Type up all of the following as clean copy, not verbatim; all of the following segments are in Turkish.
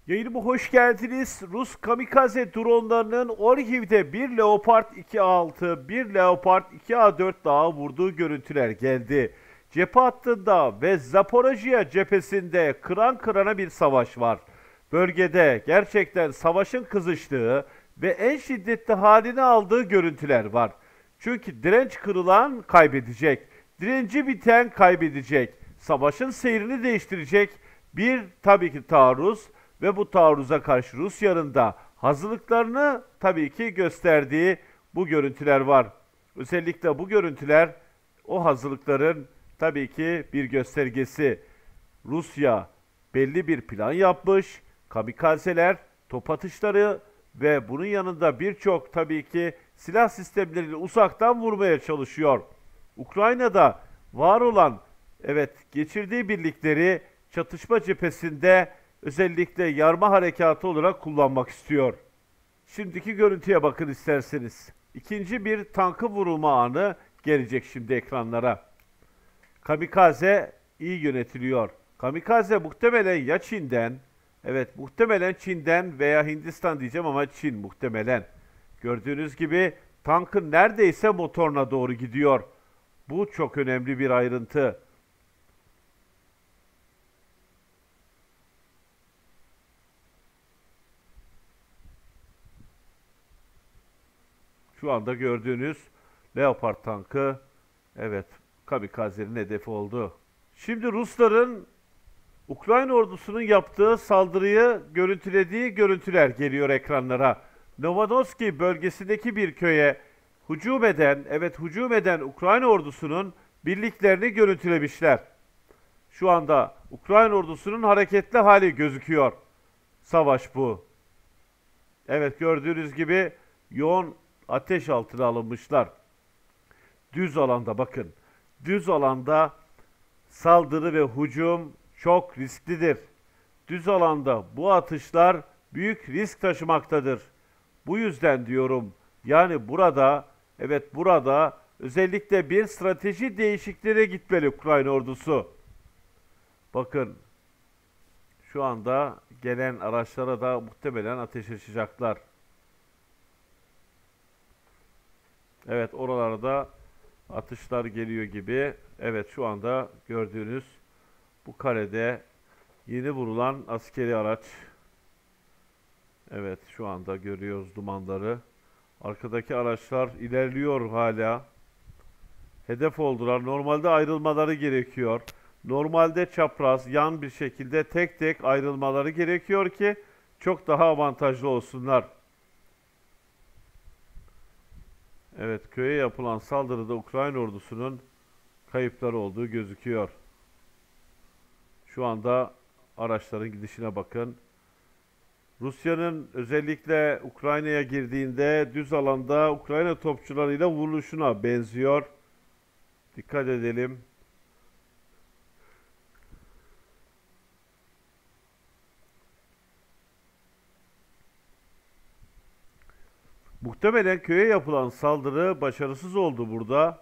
Yayınıma hoş geldiniz. Rus kamikaze dronlarının Orhiv'de bir Leopard 2A6, bir Leopard 2A4 daha vurduğu görüntüler geldi. Cephe hattında ve Zaporojye cephesinde kıran kırana bir savaş var. Bölgede gerçekten savaşın kızıştığı ve en şiddetli halini aldığı görüntüler var. Çünkü direnç kırılan kaybedecek, direnci biten kaybedecek, savaşın seyrini değiştirecek bir tabii ki taarruz ve bu taarruza karşı Rusya'nın da hazırlıklarını tabii ki gösterdiği bu görüntüler var. Özellikle bu görüntüler o hazırlıkların tabii ki bir göstergesi. Rusya belli bir plan yapmış, kamikazeler, top atışları ve bunun yanında birçok tabii ki silah sistemleriyle uzaktan vurmaya çalışıyor. Ukrayna'da var olan geçirdiği birlikleri çatışma cephesinde özellikle yarma harekatı olarak kullanmak istiyor. Şimdiki görüntüye bakın isterseniz. İkinci bir tankı vurulma anı gelecek şimdi ekranlara. Kamikaze iyi yönetiliyor. Kamikaze muhtemelen ya Çin'den, evet muhtemelen Çin'den veya Hindistan diyeceğim ama Çin muhtemelen. Gördüğünüz gibi tankın neredeyse motoruna doğru gidiyor. Bu çok önemli bir ayrıntı. Şu anda gördüğünüz Leopard tankı, evet, kamikazenin hedefi oldu. Şimdi Rusların Ukrayna ordusunun yaptığı saldırıyı görüntülediği görüntüler geliyor ekranlara. Novonoski bölgesindeki bir köye hücum eden Ukrayna ordusunun birliklerini görüntülemişler. Şu anda Ukrayna ordusunun hareketli hali gözüküyor. Savaş bu. Evet, gördüğünüz gibi yoğun ateş altına alınmışlar. Düz alanda bakın. Düz alanda saldırı ve hücum çok risklidir. Düz alanda bu atışlar büyük risk taşımaktadır. Bu yüzden diyorum, yani burada özellikle bir strateji değişikliğine gitmeli Ukrayna ordusu. Bakın, şu anda gelen araçlara da muhtemelen ateş açacaklar. Evet, oralarda atışlar geliyor gibi. Evet, şu anda gördüğünüz bu karede yeni vurulan askeri araç. Evet, şu anda görüyoruz dumanları. Arkadaki araçlar ilerliyor hala. Hedef oldular. Normalde ayrılmaları gerekiyor. Normalde çapraz, yan bir şekilde tek tek ayrılmaları gerekiyor ki çok daha avantajlı olsunlar. Evet, köye yapılan saldırıda Ukrayna ordusunun kayıpları olduğu gözüküyor. Şu anda araçların gidişine bakın. Rusya'nın özellikle Ukrayna'ya girdiğinde düz alanda Ukrayna topçularıyla vuruluşuna benziyor. Dikkat edelim. Muhtemelen köye yapılan saldırı başarısız oldu burada.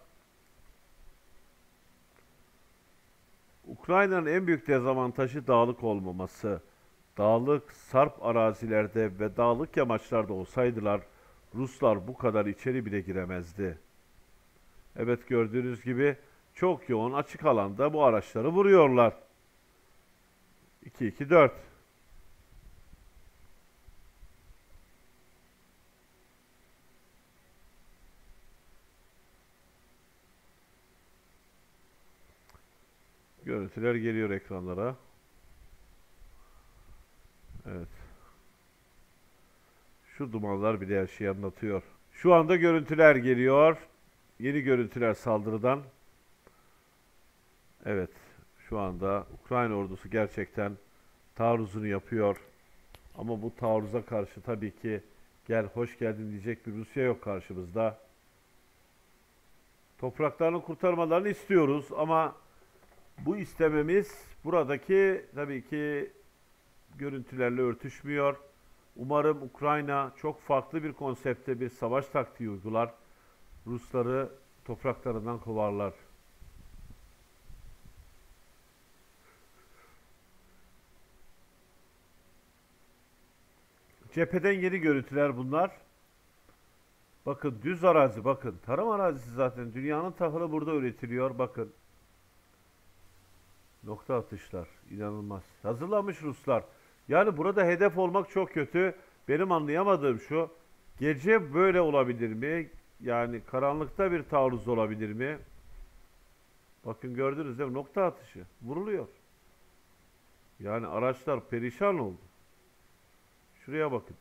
Ukrayna'nın en büyük dezavantajı dağlık olmaması. Dağlık, sarp arazilerde ve dağlık yamaçlarda olsaydılar Ruslar bu kadar içeri bile giremezdi. Evet, gördüğünüz gibi çok yoğun açık alanda bu araçları vuruyorlar. 2-2-4. Görüntüler geliyor ekranlara. Evet. Şu dumanlar bile her şeyi anlatıyor. Şu anda görüntüler geliyor. Yeni görüntüler saldırıdan. Evet. Şu anda Ukrayna ordusu gerçekten taarruzunu yapıyor. Ama bu taarruza karşı tabii ki gel hoş geldin diyecek bir Rusya yok karşımızda. Topraklarını kurtarmalarını istiyoruz ama bu istememiz buradaki tabii ki görüntülerle örtüşmüyor. Umarım Ukrayna çok farklı bir konsepte bir savaş taktiği uygular. Rusları topraklarından kovarlar. Cepheden yeni görüntüler bunlar. Bakın düz arazi bakın. Tarım arazisi zaten. Dünyanın tahılı burada üretiliyor. Bakın. Nokta atışlar. İnanılmaz. Hazırlanmış Ruslar. Yani burada hedef olmak çok kötü. Benim anlayamadığım şu. Gece böyle olabilir mi? Yani karanlıkta bir taarruz olabilir mi? Bakın gördünüz değil mi? Nokta atışı. Vuruluyor. Yani araçlar perişan oldu. Şuraya bakın.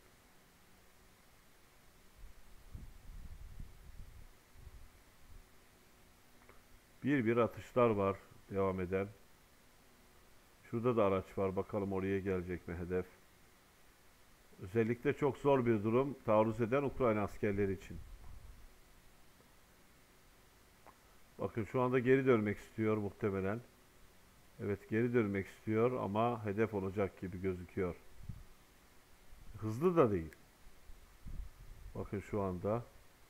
Bir bir atışlar var devam eden. Şurada da araç var. Bakalım oraya gelecek mi hedef? Özellikle çok zor bir durum taarruz eden Ukrayna askerleri için. Bakın şu anda geri dönmek istiyor muhtemelen. Evet geri dönmek istiyor ama hedef olacak gibi gözüküyor. Hızlı da değil. Bakın şu anda.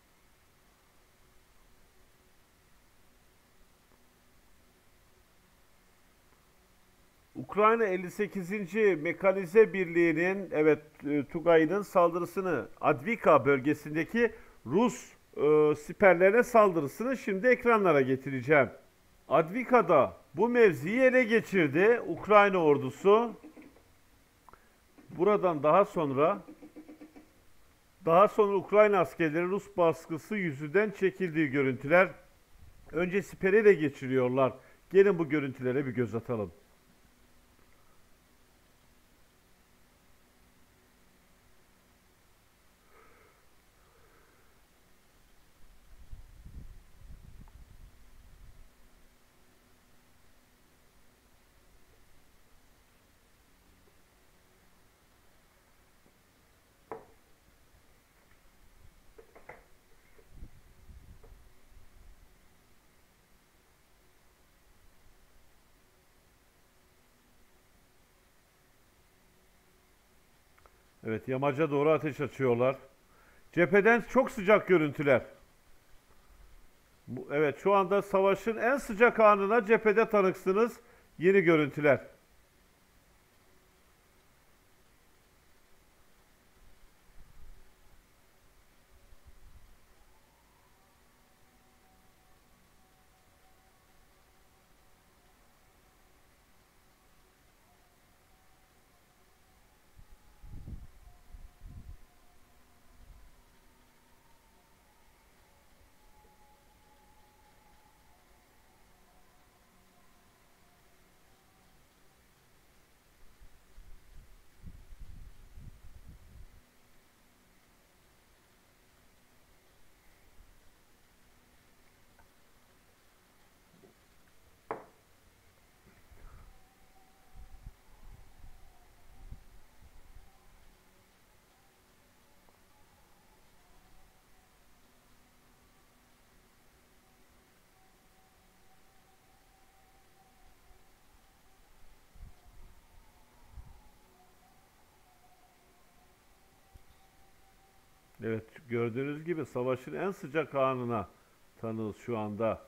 Ukrayna 58. Mekanize Birliği'nin Tugay'ın saldırısını Advika bölgesindeki Rus siperlerine saldırısını şimdi ekranlara getireceğim. Advika'da bu mevziyi ele geçirdi Ukrayna ordusu. Buradan daha sonra Ukrayna askerleri Rus baskısı yüzünden çekildiği görüntüler. Önce siperi ele geçiriyorlar. Gelin bu görüntülere bir göz atalım. Evet, yamaca doğru ateş açıyorlar. Cepheden çok sıcak görüntüler. Evet, şu anda savaşın en sıcak anına cephede tanıksınız. Yeni görüntüler. Evet, gördüğünüz gibi savaşın en sıcak anına tanığız şu anda.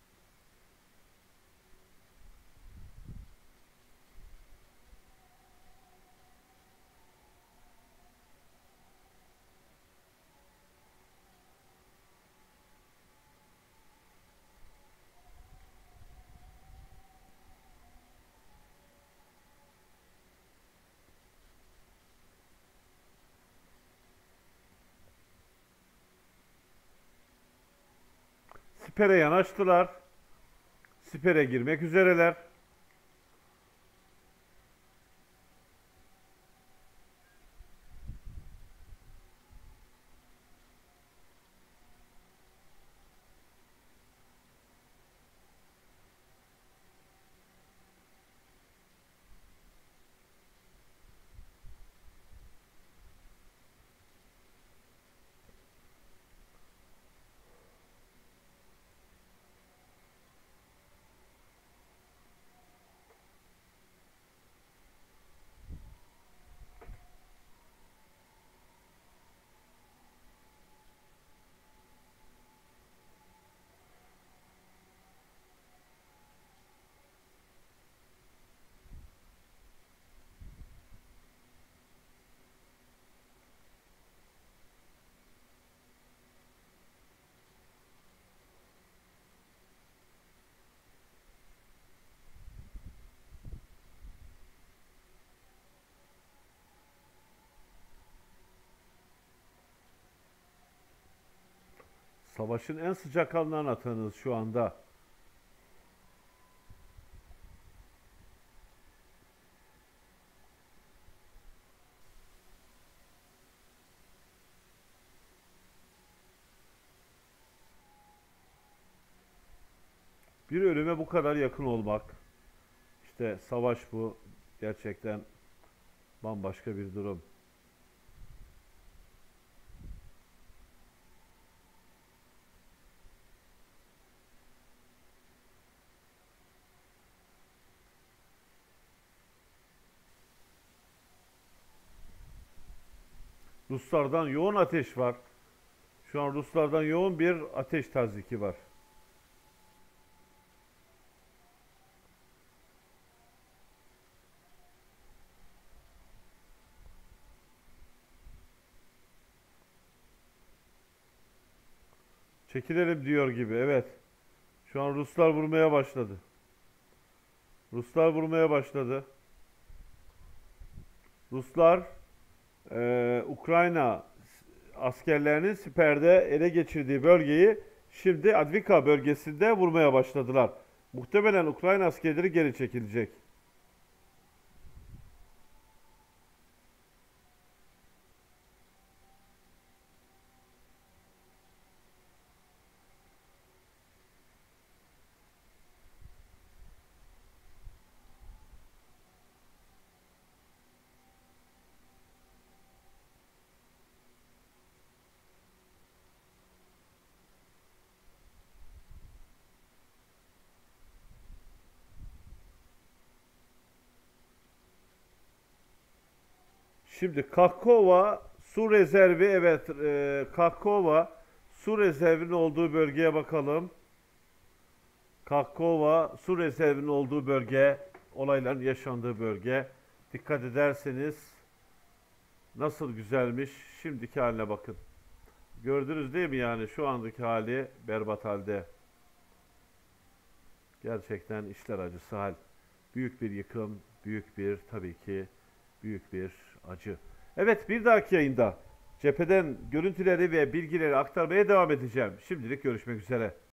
Sipere yanaştılar. Sipere girmek üzereler. Savaşın en sıcak anını anlatınız şu anda. Bir ölüme bu kadar yakın olmak. İşte savaş bu. Gerçekten bambaşka bir durum. Ruslardan yoğun ateş var. Şu an Ruslardan yoğun bir ateş taziki var. Çekilelim diyor gibi. Evet. Şu an Ruslar vurmaya başladı. Ruslar vurmaya başladı. Ruslar Ukrayna askerlerinin siperde ele geçirdiği bölgeyi şimdi Advika bölgesinde vurmaya başladılar. Muhtemelen Ukrayna askerleri geri çekilecek. Şimdi Kakova su rezervi, evet, Kakova su rezervinin olduğu bölgeye bakalım. Kakova su rezervinin olduğu bölge, olayların yaşandığı bölge. Dikkat ederseniz nasıl güzelmiş. Şimdiki haline bakın. Gördünüz değil mi yani şu andaki hali berbat halde. Gerçekten işler acısı hal. Büyük bir yıkım, büyük bir tabii ki büyük bir acı. Evet, bir dahaki yayında cepheden görüntüleri ve bilgileri aktarmaya devam edeceğim. Şimdilik görüşmek üzere.